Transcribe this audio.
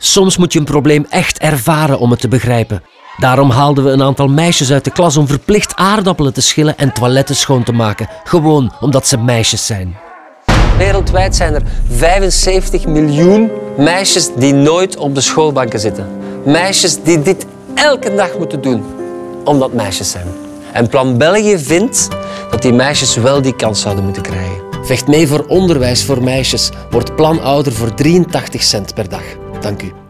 Soms moet je een probleem echt ervaren om het te begrijpen. Daarom haalden we een aantal meisjes uit de klas om verplicht aardappelen te schillen en toiletten schoon te maken. Gewoon omdat ze meisjes zijn. Wereldwijd zijn er 75 miljoen meisjes die nooit op de schoolbanken zitten. Meisjes die dit elke dag moeten doen, omdat meisjes zijn. En Plan België vindt dat die meisjes wel die kans zouden moeten krijgen. Vecht mee voor onderwijs voor meisjes. Word planouder voor 83 cent per dag. Dank u.